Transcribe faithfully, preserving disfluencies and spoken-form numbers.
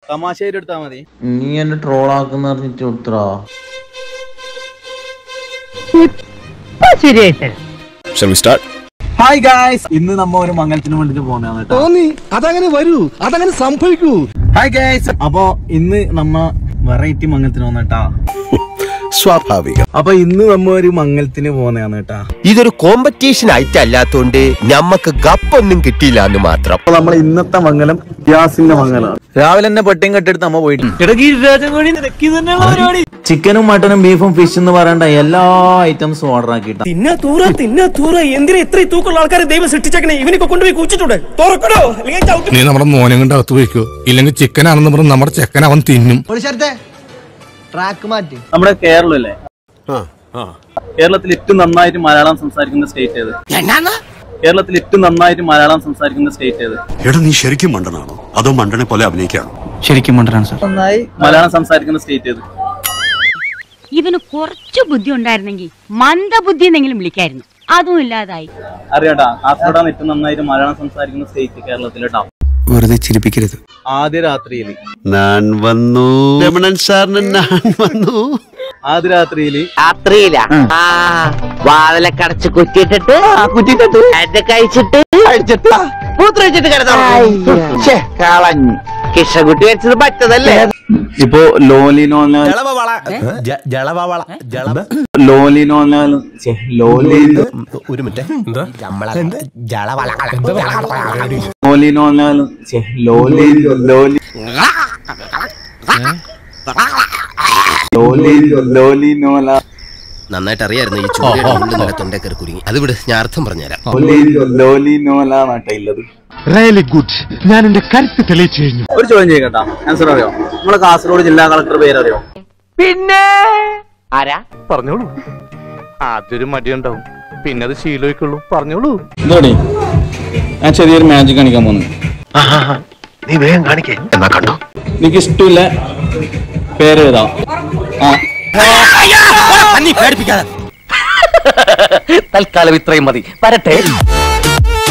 തമാശയായിട്ട് എടുത്താ മതി. നീ എന്നെ ട്രോളാക്കുന്ന പറഞ്ഞിട്ട് കൊടുത്തടാ. ഹായ് ഗായ്സ്, ഇന്ന് നമ്മ ഒരു മംഗലത്തിന് വേണ്ടിട്ട് പോകുന്നതാണ് കേട്ടോ. അതങ്ങനെ വരൂ, അതങ്ങനെ സംഭവിക്കൂ. ഹായ് ഗായ്സ്, അപ്പൊ ഇന്ന് നമ്മ വെറൈറ്റി മംഗലത്തിന് പോകുന്നേട്ടാ. സ്വാഭാവികം. അപ്പൊ ഇന്ന് നമ്മ ഒരു മംഗലത്തിന് പോകുന്നതാണ് കേട്ടാ. ഇതൊരു കോമ്പറ്റീഷൻ ആയിട്ട് അല്ലാത്തോണ്ട് ഞമ്മക്ക് ഗപ്പൊന്നും കിട്ടിയില്ല എന്ന് മാത്രം. അപ്പൊ നമ്മൾ ഇന്നത്തെ മംഗലം ഗ്യാസിന്റെ മംഗലമാണ്. രാവിലെ തന്നെ പെട്ടിയും കെട്ടെടുത്ത് നമ്മ പോയിട്ട് ചിക്കനും മട്ടനും ബീഫും ഫിഷ് എന്ന് പറയണ്ട എല്ലാ ഐറ്റംസും ഓർഡർ ആക്കിയിട്ട് തിന്നാ തൂറ തിന്നാ തൂറ എന്തിനാ ഇത്ര തൂക്കുള്ള ആൾക്കാരെ ദൈവം സൃഷ്ടിച്ചേക്കണേ? ഇവനൊക്കെ കൊണ്ടുപോയി കുച്ചിട്ടുണ്ട്. തുറക്കണോ നീ നമ്മുടെ മോനെ കൊണ്ട് അകത്ത് വയ്ക്കോ, ഇല്ലെങ്കിൽ ചിക്കൻ ആണെന്ന് പറഞ്ഞ് നമ്മുടെ ചെക്കൻ അവൻ തിന്നും. നമ്മുടെ കേരളല്ലേ, കേരളത്തിൽ ഏറ്റവും നന്നായിട്ട് മലയാളം സംസാരിക്കുന്ന സ്റ്റേറ്റ് ഏത്? കേരളത്തിൽ ഏറ്റവും നന്നായിട്ട് മലയാളം സംസാരിക്കുന്ന സ്റ്റേറ്റ് ഏത്? എടാ നീ ശരിക്കും മണ്ടനാണോ അതോ മണ്ടനെ പോലെ അഭിനയിക്കാണോ? ശരിക്കും മണ്ടനാണ് സാർ. നന്നായി മലയാളം സംസാരിക്കുന്ന സ്റ്റേറ്റ് ഏത്? ഇവന് കുറച്ചു ബുദ്ധി ഉണ്ടായിരുന്നെങ്കിൽ മന്ദബുദ്ധി എന്നെങ്കിലും വിളിക്കായിരുന്നു. അതും ഇല്ലാതായി. അറിയാട്ടാ, കാസർഗോഡാണ് ഏറ്റവും നന്നായിട്ട് മലയാളം സംസാരിക്കുന്ന സ്റ്റേറ്റ് കേരളത്തിലെട്ടാ. വെറുതെ ചിരിപ്പിക്കരുത്. ആദ്യ രാത്രിയില് ഞാൻ വന്നു രമണൻ സാറിന് ഞാൻ വന്നു. ആദ്യ രാത്രിയില് രാത്രിയില വാതിലൊക്കെ അടച്ച് കുറ്റിയിട്ടിട്ട് കുറ്റിട്ടിട്ട് എന്റെ കഴിച്ചിട്ട് കഴിച്ചിട്ട് മൂത്ര വെച്ചിട്ട് കളഞ്ഞു. കിഷകുട്ടി വെച്ചത് പറ്റതല്ലേ? ഇപ്പൊ ലോലിനോ ലോലിനോ ലോലിനോ ഒരു മിനിറ്റ്, ലോലിനോ ലോലി ലോലി ലോലി ലോലിനോല നന്നായിട്ട് അറിയായിരുന്നു ഈ ചൂട് തൊണ്ടേ കയറി കുരുങ്ങി. അത് വിട്, ഞാൻ അർത്ഥം പറഞ്ഞുതരാം. ലോലിനോല നാട്ടില്ലത്. Really good. ഞാൻ എന്റെ കരുത്ത് തെളിയിച്ചു കഴിഞ്ഞു. ഒരു ചോദ്യം ചെയ്യട്ടാ, ആൻസർ അറിയോ? നമ്മളെ കാസർഗോഡ് ജില്ലാ കളക്ടർ പേരറിയോ? പിന്നെ ആരാ? പറഞ്ഞോളൂ. ആദ്യൊരു മടിയുണ്ടാവും, പിന്നെ അത് ശീലമായിക്കുള്ളൂ. പറഞ്ഞോളൂ. എന്തോടി, ഞാൻ ചെറിയൊരു മാജിക് കാണിക്കാൻ പോകുന്നു. നീ വേഗം കാണിക്കേ. എന്നാ കണ്ടോ, എനിക്ക് ഇഷ്ടമില്ല പേര് ഏതാ? തൽക്കാലം ഇത്രയും മതി. വരട്ടെ.